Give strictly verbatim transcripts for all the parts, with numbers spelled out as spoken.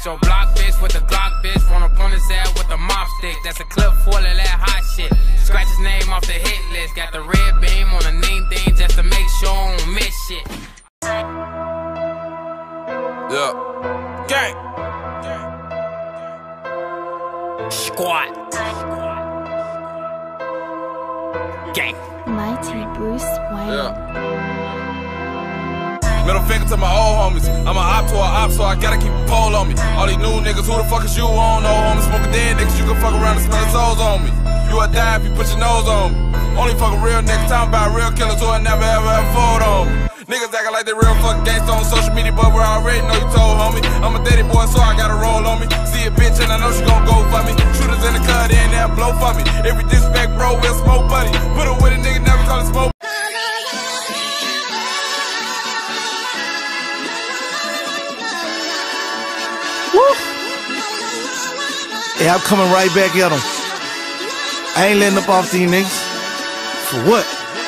your block bitch with the Glock bitch. Run up on his ass with the mop stick. That's a clip full of that hot shit. Scratch his name off the hit list. Got the red beam on the name thing just to make sure I don't miss shit. Yeah. Gang. Squad. Gang. Mighty Bruce Wayne. Yeah. Middle finger to my old homies. I'm an op to a op, so I gotta keep a pole on me. All these new niggas, who the fuck is you? I don't know, homie. Smoking dead niggas, you can fuck around and smell the souls on me. You a die if you put your nose on me. Only fucking real niggas, talking about real killers who I never ever ever fold on me. Niggas acting like they real fucking gangsta on social media, but we already know you told, homie. I'm a daddy boy, so I gotta roll on me. See a bitch and I know she gon' go for me. Shooters in the cut, in there, blow for me. Every disrespect, bro, we'll smoke buddy. Put it with a nigga, never call it smoke. Woo. Yeah, I'm coming right back at them. I ain't letting up off these niggas. For what?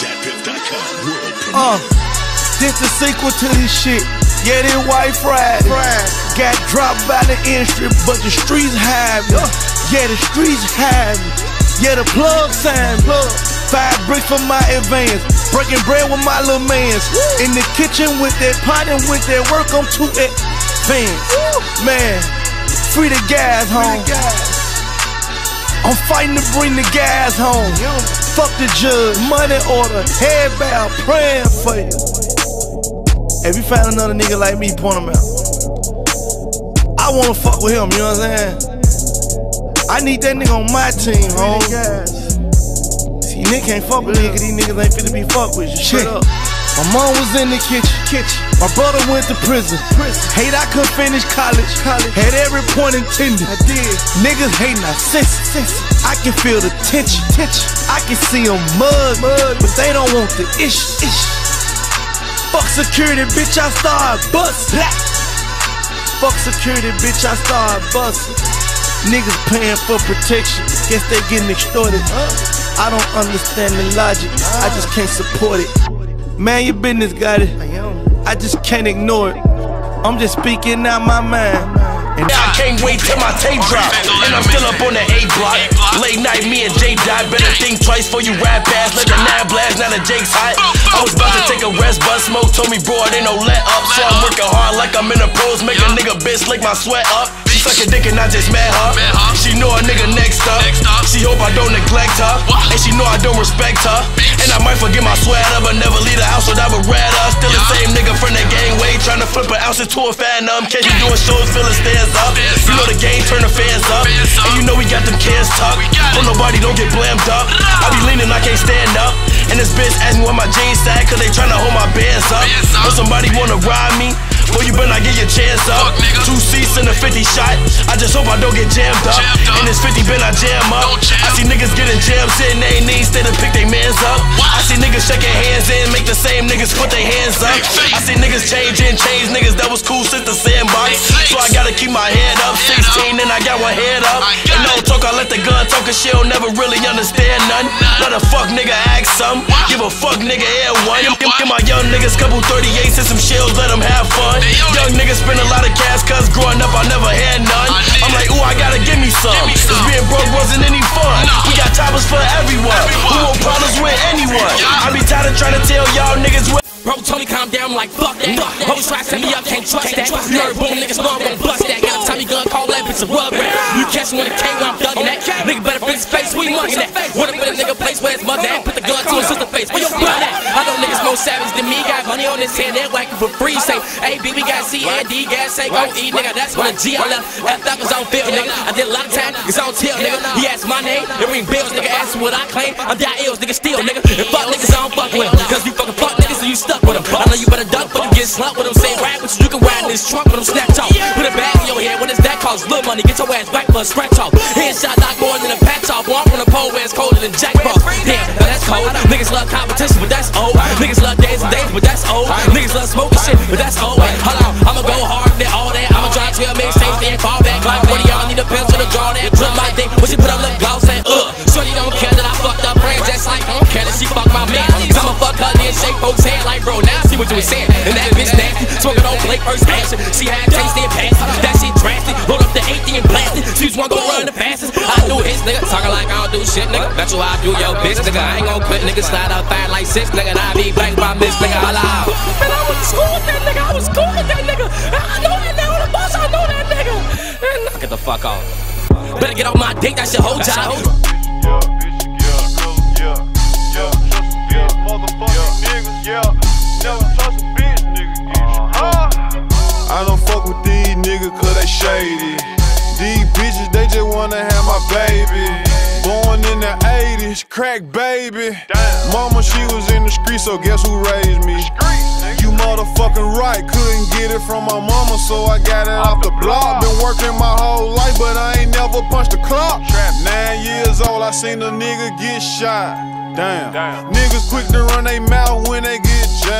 Uh, this the sequel to this shit. Yeah, this White Friday. Got dropped by the industry, but the streets have me. Yeah, the streets have me. Yeah, the plug signed me. Five bricks for my advance. Breaking bread with my little mans. In the kitchen with that pot and with that work, I'm too advanced. Man, free the gas home. I'm fighting to bring the gas home. Fuck the judge, money order, head bow, praying for you. If you find another nigga like me, point him out. I wanna fuck with him, you know what I'm saying? I need that nigga on my team, home. See, nigga can't fuck with niggas, these niggas ain't fit to be fucked with. Shit up. My mom was in the kitchen. kitchen. My brother went to prison. prison. Hate I couldn't finish college. college. Had every point intended. I did. Niggas hating our senses. I can feel the tension. tension. I can see them mud, mud, but they don't want the ish. ish. Fuck security, bitch, I start bustin'. Fuck security, bitch, I start bustin'. Niggas paying for protection. Guess they getting extorted. I don't understand the logic. I just can't support it. Man, your business got it. I just can't ignore it. I'm just speaking out my mind. And I can't wait till my tape drop. And I'm still up on the A block. Late night, me and Jay die. Better think twice before you rap fast. Let the nine blast, now the Jake's hot. I was about to take a rest, but Smoke told me, bro, it ain't no let up. So I'm working hard like I'm in the pros. Make a nigga bitch lick my sweat up. She suck a dick and I just met her. She know a nigga next up. She hope I don't neglect her. And she know I don't respect her. And I might forget my sweater, but never leave the house without a red up. Still the same nigga from the gangway, trying to flip an ounce into a phantom. Catch you doing shows, fill the stairs up. You know the game, turn the fans up. And you know we got them kids tucked. But nobody don't get blammed up. I be leaning, I can't stand up. And this bitch ask me where my jeans at, cause they tryna hold my bands up. Or somebody wanna ride me, boy, you better not get your chance up. Two seats in a fifty shot, I just hope I don't get jammed up. And this fifty bin I jam up. I see niggas getting jammed, sitting they knees, instead of pick they mans up. I see niggas shaking hands in, make the same niggas put their hands up. I see niggas changing, change niggas that was cool since the sandbox. So I gotta keep my head up, sixteen and I got one head up. And no talk, I let the gun talk, cause she'll never really understand none. Let a fuck nigga ask some, give a fuck nigga air one. Give, give my young niggas couple thirty-eights and some shells, let them have fun. Young niggas spend a lot of cash, cause growing up I never had none. I'm like, ooh, I gotta give me some, cause being broke wasn't any fun. We got toppers for everyone, who want problems with anyone. I be tired of trying to tell y'all niggas what. Bro told me calm down, I'm like fuck that. Hoes try to set me up, can't trust that. You heard boom, niggas know I'm gon' bust that. Got a Tommy gun, call that bitch a rug rat. You catch me when it came when I'm thuggin' that. Nigga better fix his face, we muggin' that. What if a nigga place where his mother at? Put the gun to his sister face, where your blood at? I know niggas more savage than me, got money on his head, they're whacking for free. Say, hey, B, we got C and D, gas, say, go E, nigga, that's when the G I left. F that was on field, nigga. I did a lot of time, it's on tilt, nigga. He asked my name, it ring bills, nigga, ask what I claim. I'm die ills, nigga, steal, nigga. And fuck niggas, I don't fuck with them. Cause you fucking fuck niggas, so you stuck with them. I know you better duck for them, get slumped with them. Say rap with you, you can ride in this trunk with them, snatch off. Put a bag in your head, what does that cost? Little money, get your ass back for a scratch off. Headshot knock more than a patch off. Walk from the pole where it's colder than Jack Frost. Damn, now that's cold. Niggas love competition, but that's old. Niggas love days and days, but that's old. Niggas love smoking shit, but that's old. Hold on, I'ma go hard and all that. I'ma try to mixtapes, then fall back. Like one of y'all need a pencil to draw that. Drip my dick, when she put her lip gloss and uh. Shorty don't care that I fucked up friends, just like I don't care that she fucked my man. I'ma fuck her, then shake folks' hand like bro. Now see what you was saying. And that bitch nasty, smoking on Blake first action. She had taste and pass, that shit drastic. one gon' run the fastest. I do hits, nigga, talking like I don't do shit, nigga. Bet you I do your bitch, nigga. I ain't gon' quit, nigga. Slide out fat like six, nigga. And I be black by miss, nigga. Holla out. Man, I went to school with that nigga. I was cool with that nigga. I know that nigga on the bus. I know that nigga. And knock it the fuck off. Better get off my dick. That's your whole job. I don't fuck with these niggas cause they shady. These bitches, they just wanna have my baby. Born in the eighties, crack baby. Damn. Mama, she was in the street, so guess who raised me? You motherfucking right, couldn't get it from my mama, so I got it off the block. Been working my whole life, but I ain't never punched a clock. Nine years old, I seen a nigga get shot. Damn. Damn. Niggas quick to run they mouth when they get jacked.